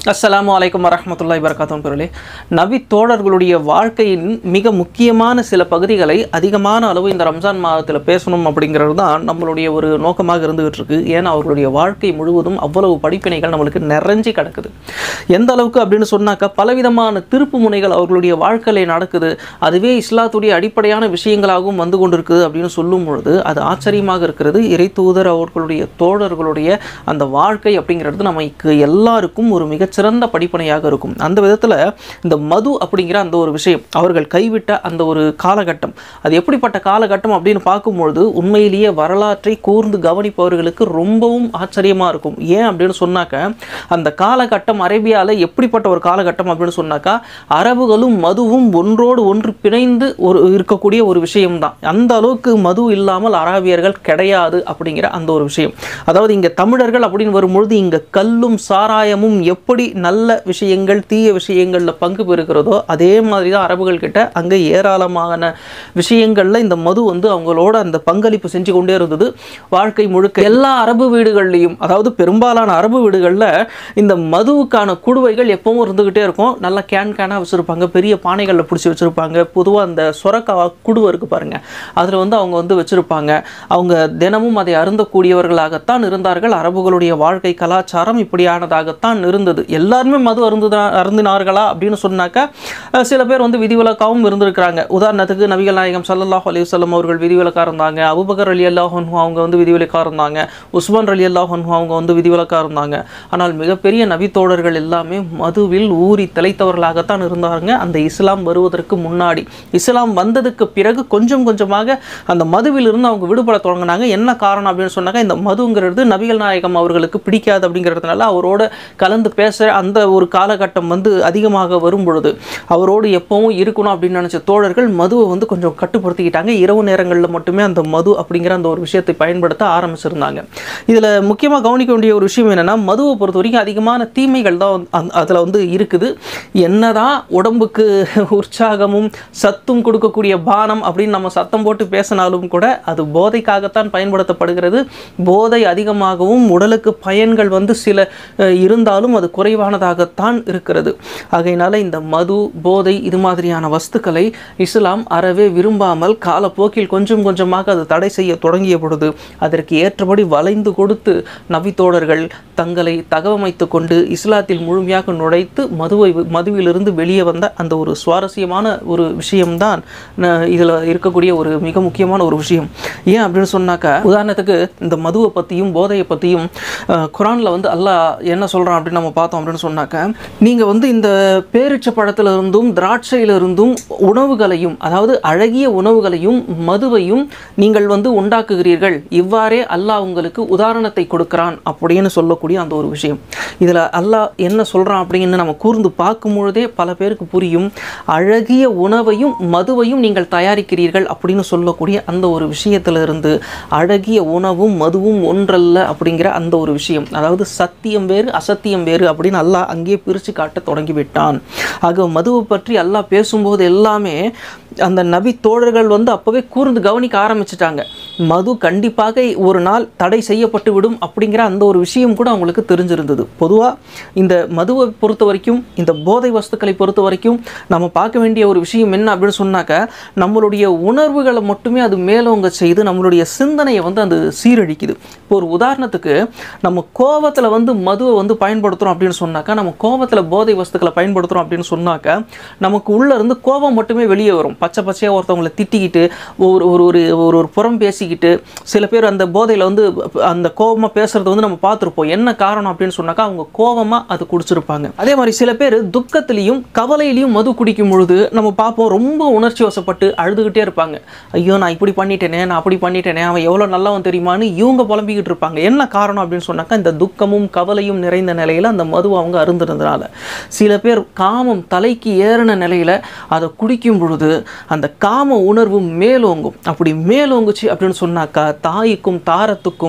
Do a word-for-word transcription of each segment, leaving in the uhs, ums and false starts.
அஸ்ஸலாமு அலைக்கும் வரஹ்மத்துல்லாஹி வபரகாத்துஹு பெருளே. நபி தோழர்களுடைய வாழ்க்கையின் மிக முக்கியமான சில பகுதிகளை அதிகமான அளவு இந்த ரம்ஜான் மாதத்தில் பேசணும் அப்படிங்கிறது தான் நம்மளுடைய ஒரு நோக்கமாக இருந்துகிட்டு இருக்கு. ஏன்னா அவர்களுடைய வாழ்க்கை முழுவதும் அவ்வளவு படிப்பினைகள் நம்மளுக்கு நிறைஞ்சி கிடக்குது. எந்த அளவுக்கு அப்படின்னு சொன்னாக்கா பலவிதமான திருப்பு முனைகள் அவர்களுடைய வாழ்க்கையில் நடக்குது. அதுவே இஸ்லாத்துடைய அடிப்படையான விஷயங்களாகவும் வந்து கொண்டிருக்குது அப்படின்னு சொல்லும் பொழுது அது ஆச்சரியமாக இருக்கிறது. இறை தூதர் அவர்களுடைய தோழர்களுடைய அந்த வாழ்க்கை அப்படிங்கிறது நமக்கு எல்லாருக்கும் ஒரு மிக சிறந்த படிப்பனையாக இருக்கும். அந்த விதத்தில் இந்த மது அப்படிங்கிற அந்த ஒரு விஷயம் அவர்கள் கைவிட்ட அந்த ஒரு காலகட்டம் அது எப்படிப்பட்ட காலகட்டம் அப்படின்னு பார்க்கும்பொழுது உண்மையிலேயே வரலாற்றை கூர்ந்து கவனிப்பவர்களுக்கு ரொம்பவும் ஆச்சரியமாக இருக்கும். ஏன் அப்படின்னு சொன்னாக்க அந்த காலகட்டம் அரேபியாவில் எப்படிப்பட்ட ஒரு காலகட்டம் அப்படின்னு சொன்னாக்கா அரபுகளும் மதுவும் ஒன்றோடு ஒன்று பிணைந்து ஒரு இருக்கக்கூடிய ஒரு விஷயம்தான். அந்த அளவுக்கு மது இல்லாமல் அரபியர்கள் கிடையாது அப்படிங்கிற அந்த ஒரு விஷயம். அதாவது இங்கே தமிழர்கள் அப்படின்னு வரும்பொழுது இங்கே கல்லும் சாராயமும் எப்படி நல்ல விஷயங்கள் தீய விஷயங்களில் பங்கு பெறுகிறதோ அதே மாதிரி தான் அரபுகள் கிட்ட அங்கே ஏராளமான விஷயங்களில் இந்த மது வந்து அவங்களோட அந்த பங்களிப்பு செஞ்சு கொண்டே இருந்தது. வாழ்க்கை முழுக்க எல்லா அரபு வீடுகள்லையும் அதாவது பெரும்பாலான அரபு வீடுகளில் இந்த மதுவுக்கான குடுவைகள் எப்பவும் இருந்துக்கிட்டே இருக்கும். நல்லா கேன் கேனாக வச்சுருப்பாங்க, பெரிய பானைகளில் பிடிச்சி வச்சுருப்பாங்க. பொதுவாக அந்த சொரக்கா குடுவை இருக்குது பாருங்கள், அதில் வந்து அவங்க வந்து வச்சுருப்பாங்க. அவங்க தினமும் அதை அருந்தக்கூடியவர்களாகத்தான் இருந்தார்கள். அரபுகளுடைய வாழ்க்கை கலாச்சாரம் இப்படியானதாகத்தான் இருந்தது. எல்லாருமே மது அருந்துதா அருந்தினார்களா அப்படின்னு சொன்னாக்கா சில பேர் வந்து விதிவிலக்காகவும் இருந்திருக்கிறாங்க. உதாரணத்துக்கு நபிகள் நாயகம் ஸல்லல்லாஹு அலைஹி வஸல்லம் அவர்கள் விதிவிலக்காக இருந்தாங்க. அபூபக்கர் ரலியல்லாஹு அன்ஹு அவங்க வந்து விதிவிலக்காக இருந்தாங்க. உஸ்மான் ரலியல்லாஹு அன்ஹு அவங்க வந்து விதிவிலக்காக இருந்தாங்க. ஆனால் மிகப்பெரிய நபி தோழர்கள் எல்லாமே மதுவில் ஊறி திளைத்தவர்களாகத்தான் இருந்தாங்க. அந்த இஸ்லாம் வருவதற்கு முன்னாடி இஸ்லாம் வந்ததுக்கு பிறகு கொஞ்சம் கொஞ்சமாக அந்த மதுவிலிருந்து அவங்க விடுபட தொடங்கினாங்க. என்ன காரணம் அப்படின்னு சொன்னாக்கா இந்த மதுங்கிறது நபிகள் நாயகம் அவர்களுக்கு பிடிக்காது அப்படிங்கிறதுனால அவரோட கலந்து பேச அந்த ஒரு காலகட்டம் வந்து அதிகமாக வரும் பொழுது அவரோடு எப்பவும் இருக்கணும் அப்படின்னு நினச்ச தோழர்கள் மதுவை வந்து கொஞ்சம் கட்டுப்படுத்திக்கிட்டாங்க. இரவு நேரங்களில் மட்டுமே அந்த மது அப்படிங்கிற அந்த ஒரு விஷயத்தை பயன்படுத்த ஆரம்பிச்சிருந்தாங்க. இதில் முக்கியமாக கவனிக்க வேண்டிய ஒரு விஷயம் என்னென்னா மதுவை பொறுத்த வரைக்கும் அதிகமான தீமைகள் தான் அதில் வந்து இருக்குது. என்னதான் உடம்புக்கு உற்சாகமும் சத்தும் கொடுக்கக்கூடிய பானம் அப்படின்னு நம்ம சத்தம் போட்டு பேசினாலும் கூட அது போதைக்காகத்தான் பயன்படுத்தப்படுகிறது. போதை அதிகமாகவும் உடலுக்கு பயன்கள் வந்து சில இருந்தாலும் அது குறைவானதாகத்தான் இருக்கிறது. ஆகையினால இந்த மது போதை இது மாதிரியான வஸ்துக்களை இஸ்லாம் அறவே விரும்பாமல் காலப்போக்கில் கொஞ்சம் கொஞ்சமாக அது தடை செய்ய தொடங்கிய பொழுது அதற்கு ஏற்றபடி வளைந்து கொடுத்து நபி தோழர்கள் தங்களை தகவமைத்து கொண்டு இஸ்லாத்தில் முழுமையாக நுழைத்து மதுவை மதுவிலிருந்து வெளியே வந்த அந்த ஒரு சுவாரஸ்யமான ஒரு விஷயம்தான் இதில் இருக்கக்கூடிய ஒரு மிக முக்கியமான ஒரு விஷயம். ஏன் அப்படின்னு சொன்னாக்கா உதாரணத்துக்கு இந்த மதுவை பற்றியும் போதையை பற்றியும் குரானில் வந்து அல்லாஹ் என்ன சொல்கிறான் அப்படின்னு நம்ம பார்த்தோம் அப்படின்னு சொன்னாக்க நீங்கள் வந்து இந்த பேரிச்ச பழத்திலிருந்தும் திராட்சையிலிருந்தும் உணவுகளையும் அதாவது அழகிய உணவுகளையும் மதுவையும் நீங்கள் வந்து உண்டாக்குகிறீர்கள், இவ்வாறே அல்லாஹ் உங்களுக்கு உதாரணத்தை கொடுக்கிறான் அப்படின்னு சொல்லக்கூடிய அந்த ஒரு விஷயம். இதில் அல்லாஹ் என்ன சொல்கிறான் அப்படின்னு நம்ம கூர்ந்து பார்க்கும் பொழுதே பல பேருக்கு புரியும். அழகிய உணவையும் மதுவையும் நீங்கள் தயாரிக்கிறீர்கள் அப்படின்னு சொல்லக்கூடிய அந்த ஒரு விஷயத்திலிருந்து அழகிய உணவும் மதுவும் ஒன்றல்ல அப்படிங்கிற அந்த ஒரு விஷயம், அதாவது சத்தியம் வேறு அசத்தியம் வேறு அப்படின்னு அல்லாஹ் அங்கே பிரித்து காட்ட தொடங்கிவிட்டான். ஆக மதுவை பற்றி அல்லாஹ் பேசும்போது எல்லாமே அந்த நபி தோழர்கள் வந்து அப்போவே கூர்ந்து கவனிக்க ஆரம்பிச்சிட்டாங்க. மது கண்டிப்பாக ஒரு நாள் தடை செய்யப்பட்டு விடும் அப்படிங்கிற அந்த ஒரு விஷயம் கூட அவங்களுக்கு தெரிஞ்சிருந்தது. பொதுவாக இந்த மதுவை பொறுத்த வரைக்கும் இந்த போதை வஸ்துக்களை பொறுத்த வரைக்கும் நம்ம பார்க்க வேண்டிய ஒரு விஷயம் என்ன அப்படின்னு சொன்னாக்க நம்மளுடைய உணர்வுகளை மட்டுமே அது மேலோங்க செய்து நம்மளுடைய சிந்தனையை வந்து அது சீரழிக்குது. இப்போ ஒரு உதாரணத்துக்கு நம்ம கோபத்தில் வந்து மதுவை வந்து பயன்படுத்துகிறோம் அப்படின்னு சொன்னாக்கா நம்ம கோபத்தில் போதை வஸ்துக்களை பயன்படுத்துகிறோம் அப்படின்னு சொன்னாக்க நமக்கு உள்ளே இருந்து கோபம் மட்டுமே வெளியே வரும். பச்சை பச்சையாக ஒருத்தவங்களை திட்டிக்கிட்டு ஒரு ஒரு ஒரு ஒரு புறம் பேசிக்கிட்டு சில பேர் அந்த போதையில் வந்து அந்த கோபமாக பேசுகிறது வந்து நம்ம பார்த்துருப்போம். என்ன காரணம் அப்படின்னு சொன்னாக்கா அவங்க கோபமாக அது குடிச்சிருப்பாங்க. அதே மாதிரி சில பேர் துக்கத்திலையும் கவலையிலையும் மது குடிக்கும் பொழுது நம்ம பார்ப்போம் ரொம்ப உணர்ச்சி வசப்பட்டு அழுதுகிட்டே இருப்பாங்க. ஐயோ நான் இப்படி பண்ணிட்டேனே, நான் அப்படி பண்ணிட்டேனே, அவன் எவ்வளோ நல்லவன் தெரியுமான்னு இவங்க புலம்பிக்கிட்டு இருப்பாங்க. என்ன காரணம் அப்படின்னு சொன்னாக்கா இந்த துக்கமும் கவலையும் நிறைந்த நிலையில் அந்த மதுவை அவங்க அருந்திருந்தனால. சில பேர் காமம் தலைக்கு ஏறின நிலையில் அதை குடிக்கும் பொழுது அந்த காம உணர்வு மேலோங்கும். அப்படி மேலோங்குச்சு அப்படின்னு சொன்னாக்கா தாய்க்கும் தாரத்துக்கும்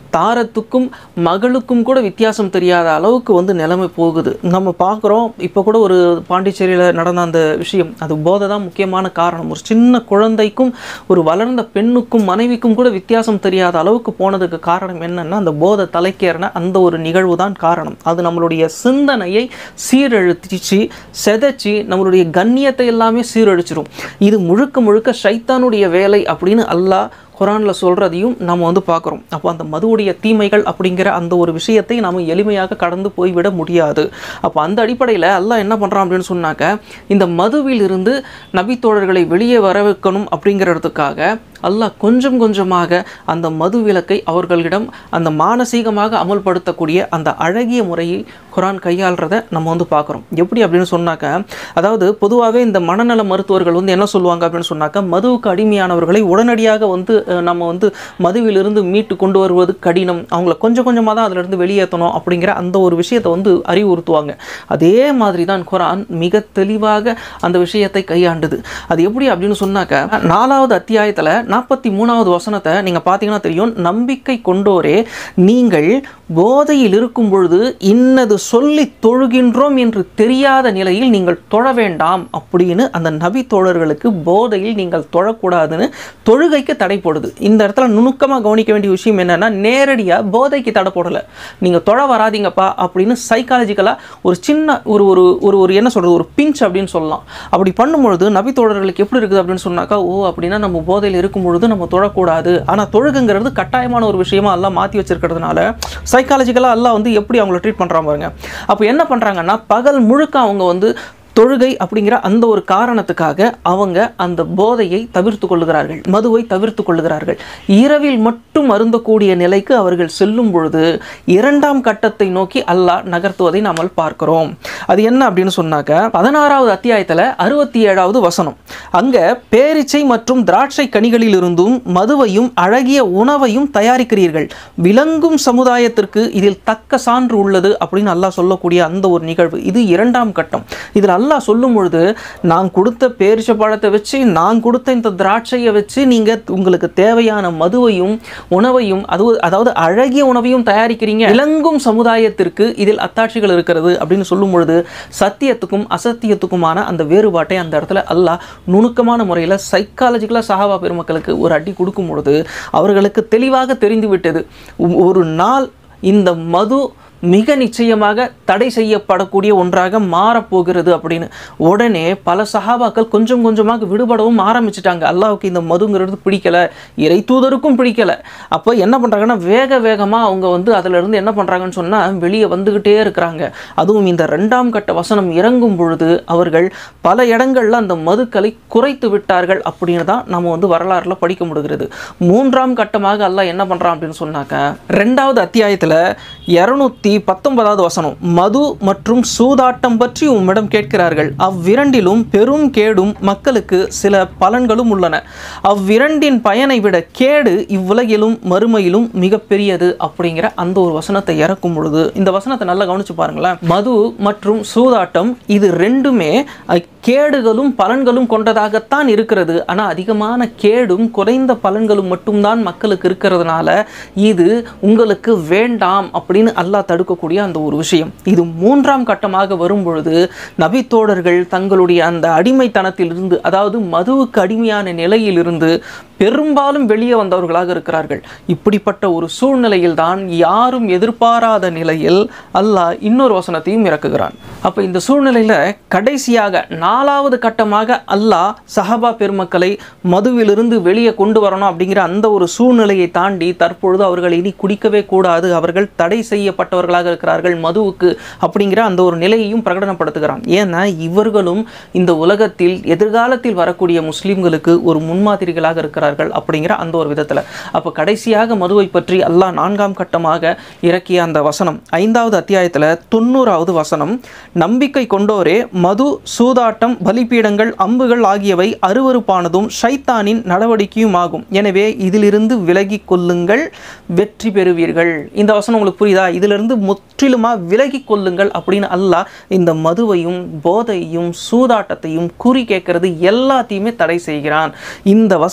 தாரத்துக்கும் மகளுக்கும் கூட வித்தியாசம் தெரியாத அளவுக்கு வந்து நிலைமை போகுது. நம்ம பார்க்குறோம். இப்போ கூட ஒரு பாண்டிச்சேரியில் நடந்த அந்த விஷயம், அது போதை தான் முக்கியமான காரணம். ஒரு சின்ன குழந்தைக்கும் ஒரு வளர்ந்த பெண்ணுக்கும் மனைவிக்கும் கூட வித்தியாசம் தெரியாத அளவுக்கு போனதுக்கு காரணம் என்னன்னா அந்த போதை தலைக்கேறின அந்த ஒரு நிகழ்வு தான் காரணம். அது நம்மளுடைய சிந்தனையை சீரழிச்சு செதைச்சி நம்மளுடைய கண்ணியத்தை எல்லாமே சீரழிச்சிடும். இது முழுக்க முழுக்க ஷைத்தானுடைய வேலை அப்படின்னு அல்லாஹ் குரானில் சொல்கிறதையும் நம்ம வந்து பார்க்குறோம். அப்போ அந்த மதுவுடைய தீமைகள் அப்படிங்கிற அந்த ஒரு விஷயத்தை நாம் எளிமையாக கடந்து போய்விட முடியாது. அப்போ அந்த அடிப்படையில் அல்லாஹ் என்ன பண்ணுறான் அப்படின்னு சொன்னாக்க, இந்த மதுவில் இருந்து நபித்தோழர்களை வெளியே வர வைக்கணும் அப்படிங்கிறதுக்காக அல்லாஹ் கொஞ்சம் கொஞ்சமாக அந்த மது விலக்கை அவர்களிடம் அந்த மானசீகமாக அமல்படுத்தக்கூடிய அந்த அழகிய முறையை குரான் கையாளுறதை நம்ம வந்து பார்க்குறோம். எப்படி அப்படின்னு சொன்னாக்க, அதாவது பொதுவாகவே இந்த மனநல மருத்துவர்கள் வந்து என்ன சொல்லுவாங்க அப்படின்னு சொன்னாக்க, மதுவுக்கு அடிமையானவர்களை உடனடியாக வந்து நம்ம வந்து மதுவிலிருந்து மீட்டு கொண்டு வருவது கடினம், அவங்கள கொஞ்சம் கொஞ்சமாக தான் அதிலிருந்து வெளியேற்றணும் அப்படிங்கிற அந்த ஒரு விஷயத்தை வந்து அறிவுறுத்துவாங்க. அதே மாதிரி தான் குரான் மிக தெளிவாக அந்த விஷயத்தை கையாண்டுது. அது எப்படி அப்படின்னு சொன்னாக்க, நாலாவது அத்தியாயத்தில் நாற்பத்தி மூணாவது வசனத்தை நீங்கள் பார்த்தீங்கன்னா தெரியும். நம்பிக்கை கொண்டோரே, நீங்கள் போதையில் இருக்கும் பொழுது இன்னது சொல்லி தொழுகின்றோம் என்று தெரியாத நிலையில் நீங்கள் தொழ வேண்டாம் அப்படின்னு அந்த நபி தோழர்களுக்கு போதையில் நீங்கள் தொழக்கூடாதுன்னு தொழுகைக்கு தடை போடுது. இந்த இடத்துல நுணுக்கமாக கவனிக்க வேண்டிய விஷயம் என்னன்னா, நேரடியாக போதைக்கு தடை போடலை, நீங்கள் தொழ வராதிங்கப்பா அப்படின்னு சைக்காலஜிக்கலாக ஒரு சின்ன ஒரு ஒரு ஒரு என்ன சொல்கிறது, ஒரு பிஞ்ச் அப்படின்னு சொல்லலாம். அப்படி பண்ணும்பொழுது நபி தோழர்களுக்கு எப்படி இருக்குது அப்படின்னு சொன்னாக்கா, ஓ அப்படின்னா நம்ம போதையில் இருக்கும் பொழுது நம்ம தொழக்கூடாது. ஆனால் தொழுகுங்கிறது கட்டாயமான ஒரு விஷயமா எல்லாம் மாற்றி வச்சிருக்கிறதுனால சைக்காலஜிக்கலாக எல்லாம் வந்து எப்படி அவங்கள ட்ரீட் பண்ணுறாங்க பாருங்க. அப்போ என்ன பண்ணுறாங்கன்னா, பகல் முழுக்க அவங்க வந்து தொழுகை அப்படிங்கிற அந்த ஒரு காரணத்துக்காக அவங்க அந்த போதையை தவிர்த்து கொள்ளுகிறார்கள், மதுவை தவிர்த்து கொள்ளுகிறார்கள். இரவில் மட்டும் அருந்தக்கூடிய நிலைக்கு அவர்கள் செல்லும் பொழுது இரண்டாம் கட்டத்தை நோக்கி அல்லாஹ் நகர்த்துவதை நாம் பார்க்கிறோம். அது என்ன அப்படின்னு சொன்னாக்க, பதினாறாவது அத்தியாயத்தில் அறுபத்தி ஏழாவது வசனம், அங்கே பேரிச்சை மற்றும் திராட்சை கனிகளில் இருந்தும் மதுவையும் அழகிய உணவையும் தயாரிக்கிறீர்கள், விளங்கும் சமுதாயத்திற்கு இதில் தக்க சான்று உள்ளது அப்படின்னு அல்லாஹ் சொல்லக்கூடிய அந்த ஒரு நிகழ்வு. இது இரண்டாம் கட்டம். இதில் அல்லாஹ் சொல்லும் பொழுது, நான் கொடுத்த பேரிச்சை பழத்தை வச்சு, நான் கொடுத்த இந்த திராட்சையை வச்சு நீங்க உங்களுக்கு தேவையான மதுவையும் உணவையும் அது அதாவது அழகிய உணவையும் தயாரிக்கிறீங்க, விளங்கும் சமுதாயத்திற்கு இதில் அத்தாட்சிகள் இருக்கிறது அப்படின்னு சொல்லும் பொழுது சத்தியத்துக்கும் அசத்தியத்துக்குமான அந்த வேறுபாட்டை அந்த இடத்துல அல்லாஹ் நுணுக்கமான முறையில் சைக்காலஜிக்கலாக சஹாபா பெருமக்களுக்கு ஒரு அடி கொடுக்கும் பொழுது அவர்களுக்கு தெளிவாக தெரிந்து விட்டது, ஒரு நாள் இந்த மது மிக நிச்சயமாக தடை செய்யப்படக்கூடிய ஒன்றாக மாறப்போகிறது அப்படின்னு. உடனே பல சஹாபாக்கள் கொஞ்சம் கொஞ்சமாக விடுபடவும் ஆரம்பிச்சிட்டாங்க. அல்லாஹ்வுக்கு இந்த மதுங்கிறது பிடிக்கலை, இறை தூதருக்கும் பிடிக்கலை. அப்போ என்ன பண்ணுறாங்கன்னா, வேக வேகமாக அவங்க வந்து அதிலிருந்து என்ன பண்ணுறாங்கன்னு சொன்னால் வெளியே வந்துக்கிட்டே இருக்கிறாங்க. அதுவும் இந்த ரெண்டாம் கட்ட வசனம் இறங்கும் பொழுது அவர்கள் பல இடங்களில் அந்த மதுக்களை குறைத்து விட்டார்கள் அப்படின்னு தான் நம்ம வந்து வரலாறுல படிக்க முடிகிறது. மூன்றாம் கட்டமாக அல்லாஹ் என்ன பண்ணுறான் அப்படின்னு சொன்னாக்க, ரெண்டாவது அத்தியாயத்தில் இருநூத்தி பத்தொன்பதாவது வசனம், மது மற்றும் சூதாட்டம் பற்றி உம்மிடம் கேட்கிறார்கள், அவ்விரண்டிலும் பெரும் கேடும் மக்களுக்கு சில பலன்களும் உள்ளன, அவ்விரண்டின் பயனை விட கேடு இவ்வுலகிலும் மறுமையிலும் மிகப்பெரியது அப்படிங்கிற அந்த ஒரு வசனத்தை இறக்கும் பொழுது, இந்த வசனத்தை நல்லா கவனிச்சு பாருங்களேன். மது மற்றும் சூதாட்டம் இது ரெண்டுமே கேடுகளும் பலன்களும் கொண்டதாகத்தான் இருக்கிறது. ஆனால் அதிகமான கேடும் குறைந்த பலன்களும் மட்டும்தான் மக்களுக்கு இருக்கிறதுனால இது உங்களுக்கு வேண்டாம் அப்படின்னு அல்லாஹ் தடுக்கக்கூடிய அந்த ஒரு விஷயம். இது மூன்றாம் கட்டமாக வரும் பொழுது நபி தோழர்கள் தங்களுடைய அந்த அடிமைத்தனத்திலிருந்து, அதாவது மதுவுக்கு அடிமையான நிலையிலிருந்து பெரும்பாலும் வெளியே வந்தவர்களாக இருக்கிறார்கள். இப்படிப்பட்ட ஒரு சூழ்நிலையில் தான் யாரும் எதிர்பாராத நிலையில் அல்லாஹ் இன்னொரு வசனத்தையும் இறக்குகிறான். அப்போ இந்த சூழ்நிலையில் கடைசியாக நாலாவது கட்டமாக அல்லாஹ் சஹாபா பெருமக்களை மதுவிலிருந்து வெளியே கொண்டு வரணும் அப்படிங்கிற அந்த ஒரு சூழ்நிலையை தாண்டி தற்பொழுது அவர்கள் இனி குடிக்கவே கூடாது, அவர்கள் தடை செய்யப்பட்டவர்களாக இருக்கிறார்கள் மதுவுக்கு அப்படிங்கிற அந்த ஒரு நிலையையும் பிரகடனப்படுத்துகிறான். ஏன்னா இவர்களும் இந்த உலகத்தில் எதிர்காலத்தில் வரக்கூடிய முஸ்லிம்களுக்கு ஒரு முன்மாதிரிகளாக இருக்கிறார்கள் அப்படிங்கிற அந்த ஒரு விதத்தில். அப்போ கடைசியாக மதுவை பற்றி அல்லாஹ் நான்காம் கட்டமாக இறக்கிய அந்த வசனம் ஐந்தாவது அத்தியாயத்தில் தொண்ணூறாவது வசனம், நம்பிக்கை கொண்டோரே, மது, சூதாட்டம், பலிபீடங்கள், அம்புகள் ஆகியவை அருவருப்பானதும் ஷைத்தானின் நடவடிக்கையும் ஆகும், எனவே இதிலிருந்து விலகி கொள்ளுங்கள், வெற்றி பெறுவீர்கள். இந்த வசனம் உங்களுக்கு புரியுதா? இதிலிருந்து முற்றிலுமாக விலகி கொள்ளுங்கள் அப்படின்னு அல்லாஹ் இந்த மதுவையும் போதையும் சூதாட்டத்தையும் குறி கேட்கறது எல்லாத்தையுமே தடை செய்கிறான். இந்த வசனத்தின்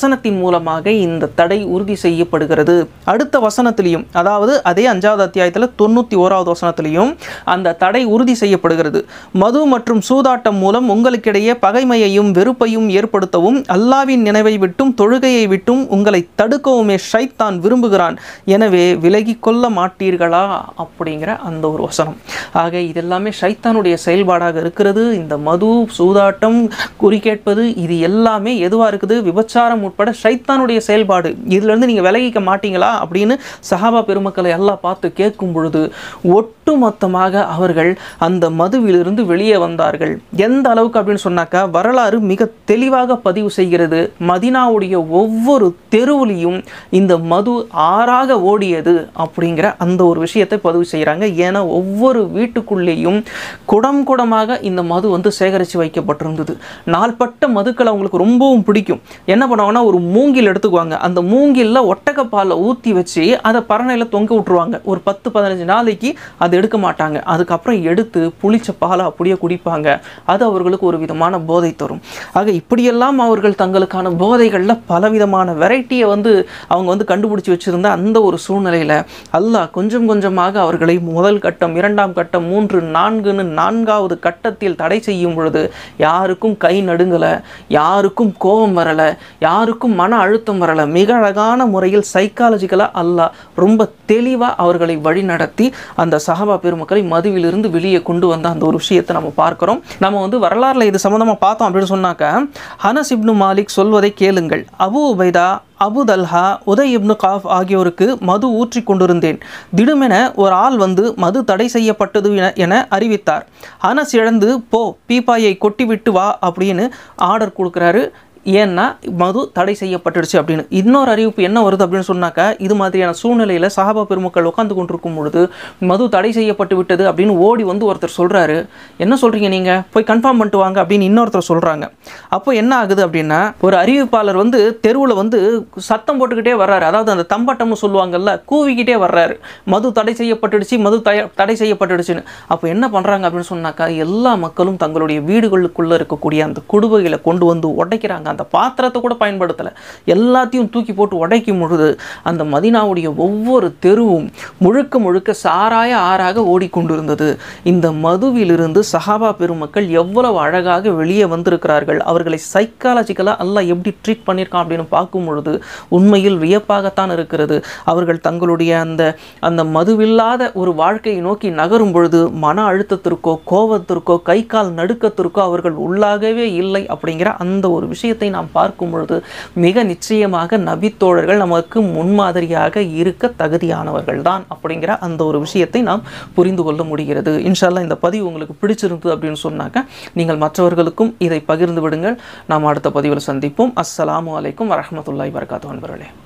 மூலமாக இந்த தடை உறுதி செய்யப்படுகிறது. அடுத்த வசனத்திலையும், அதாவது அதே அஞ்சாவது அத்தியாயத்தில் தொண்ணூற்றி ஓராவது வசனத்திலையும் அந்த தடை உறுதி செய்யப்படுகிறது. மது மற்றும் சூதாட்டம் மூலம் உங்களுக்கிடையே பகைமையையும் வெறுப்பையும் ஏற்படுத்தவும் அல்லாவின் நினைவை விட்டும் தொழுகையை விட்டும் உங்களை தடுக்கவுமே ஷைத்தான் விரும்புகிறான். எனவே விலகி கொள்ள மாட்டீர்களா அப்படிங்கிற அந்த ஒரு வசனம். ஆக இதெல்லாமே ஷைத்தானுடைய செயல்பாடாக இருக்கிறது. இந்த மது, சூதாட்டம், குறி கேட்பது, இது எல்லாமே எதுவாக இருக்குது? விபச்சாரம் உட்பட ஷைத்தானுடைய செயல்பாடு. இதிலிருந்து நீங்கள் விலகிக்க மாட்டீங்களா அப்படின்னு சஹாபா பெருமக்களை எல்லாம் பார்த்து கேட்கும் பொழுது ஒட்டுமொத்தமாக அவர்கள் அந்த மதுவிலிருந்து வெளியே வந்தார்கள். எந்த அளவுக்கு அப்படின்னு சொன்னாக்கா, வரலாறு மிக தெளிவாக பதிவு செய்கிறது. மதீனாவுடைய ஒவ்வொரு தெருவுலையும் இந்த மது ஆறாக ஓடியது அப்படிங்கிற அந்த ஒரு விஷயத்தை பதிவு செய்கிறாங்க. ஏன்னா ஒவ்வொரு வீட்டுக்குள்ளேயும் குடம் குடமாக இந்த மது வந்து சேகரித்து வைக்கப்பட்டிருந்தது. நாள்பட்ட மதுக்களை அவங்களுக்கு ரொம்பவும் பிடிக்கும். என்ன பண்ணுவாங்கன்னா, ஒரு மூங்கில் எடுத்துக்குவாங்க. அந்த மூங்கில்ல ஒட்டகப்பாலை ஊற்றி வச்சு அதை பரணையில் தொங்க விட்டுருவாங்க. ஒரு பத்து பதினஞ்சு நாளைக்கு அதை எடுக்க மாட்டாங்க. அதுக்கப்புறம் எடுத்து புளிச்ச பாலை அப்படியே குடிப்பாங்க. அது அவர்களுக்கு ஒரு விதமான போதை தரும். ஆக இப்படியெல்லாம் அவர்கள் தங்களுக்கான போதைகளில் பலவிதமான வெரைட்டியை வந்து அவங்க வந்து கண்டுபிடிச்சி வச்சுருந்த அந்த ஒரு சூழ்நிலையில் அல்லாஹ் கொஞ்சம் கொஞ்சமாக அவர்களை முதல் கட்டம், இரண்டாம் கட்டம், மூன்று, நான்குன்னு நான்காவது கட்டத்தில் தடை செய்யும் பொழுது யாருக்கும் கை நடுங்கலை, யாருக்கும் கோபம் வரலை, யாருக்கும் மன அழுத்தம் வரலை. மிக அழகான முறையில் சைக்காலஜிக்கலாக அல்லாஹ் ரொம்ப தெளிவாக அவர்களை வழிநடத்தி அந்த சஹாபா பெருமக்களை மதுவிலிருந்து வெளியே கொண்டு வந்த அந்த ஒரு விஷயத்தை நம்ம பார்க்கிறோம். நம்ம வந்து வரலாறுல இது சம்பந்தமாக பார்த்தோம் அப்படின்னு சொன்னாக்க, அனஸ் இப்னு மாலிக் சொல்வதை கேளுங்கள். Abu Ubaidah, Abu Talha, Udai Ibn Kaf ஆகியோருக்கு மது ஊற்றி கொண்டிருந்தேன். திடுமென ஒரு ஆள் வந்து மது தடை செய்யப்பட்டது என அறிவித்தார். அனஸ் இழந்து போ, பீப்பாயை கொட்டிவிட்டு வா அப்படின்னு ஆர்டர் கொடுக்குறாரு. ஏன்னா மது தடை செய்யப்பட்டுடுச்சு அப்படின்னு. இன்னொரு அறிவிப்பு என்ன வருது அப்படின்னு சொன்னாக்கா, இது மாதிரியான சூழ்நிலையில் சஹாபா பெருமக்கள் உட்காந்து கொண்டிருக்கும் பொழுது மது தடை செய்யப்பட்டு விட்டது அப்படின்னு ஓடி வந்து ஒருத்தர் சொல்கிறாரு. என்ன சொல்கிறீங்க நீங்கள், போய் கன்ஃபார்ம் பண்ணிட்டு வாங்க அப்படின்னு இன்னொருத்தர் சொல்கிறாங்க. அப்போ என்ன ஆகுது அப்படின்னா, ஒரு அறிவிப்பாளர் வந்து தெருவில் வந்து சத்தம் போட்டுக்கிட்டே வர்றாரு. அதாவது அந்த தம்பட்டம்னு சொல்லுவாங்கல்ல, கூவிக்கிட்டே வர்றாரு, மது தடை செய்யப்பட்டுடுச்சு, மது தடை செய்யப்பட்டுடுச்சுன்னு. அப்போ என்ன பண்ணுறாங்க அப்படின்னு சொன்னாக்கா, எல்லா மக்களும் தங்களுடைய வீடுகளுக்குள்ளே இருக்கக்கூடிய அந்த குடுவைகளை கொண்டு வந்து உடைக்கிறாங்க. அந்த பாத்திரத்தை கூட பயன்படுத்தலை, எல்லாத்தையும் தூக்கி போட்டு உடைக்கும் பொழுது அந்த மதீனாவுடைய ஒவ்வொரு தெருவும் முழுக்க முழுக்க சாராய ஆறாக ஓடிக்கொண்டிருந்தது. இந்த மதுவிலிருந்து சஹாபா பெருமக்கள் எவ்வளவு அழகாக வெளியே வந்திருக்கிறார்கள். அவர்களை சைக்காலஜிக்கலாக அல்லாஹ் எப்படி ட்ரீட் பண்ணியிருக்கான் அப்படின்னு பார்க்கும் பொழுது உண்மையில் வியப்பாகத்தான் இருக்கிறது. அவர்கள் தங்களுடைய அந்த அந்த மதுவில்லாத ஒரு வாழ்க்கையை நோக்கி நகரும் பொழுது மன அழுத்தத்திற்கோ கோபத்திற்கோ கை கால் நடுக்கத்திற்கோ அவர்கள் உள்ளாகவே இல்லை அப்படிங்கிற அந்த ஒரு விஷயத்தை நாம் பார்க்கும் பொழுது மிக நிச்சயமாக நபித்தோழர்கள் நமக்கு முன்மாதிரியாக இருக்க தகுதியானவர்கள் தான் அப்படிங்கிற அந்த ஒரு விஷயத்தை நாம் புரிந்து கொள்ள முடிகிறது. இன்ஷா அல்லாஹ் இந்த பதிவு உங்களுக்கு பிடிச்சிருந்தது அப்படின்னு சொன்னாக்க நீங்கள் மற்றவர்களுக்கும் இதை பகிர்ந்து விடுங்கள். நாம் அடுத்த பதிவில் சந்திப்போம். அஸ்ஸலாமு அலைக்கும் வரஹ்மத்துல்லாஹி வபரகாத்துஹு நண்பர்களே.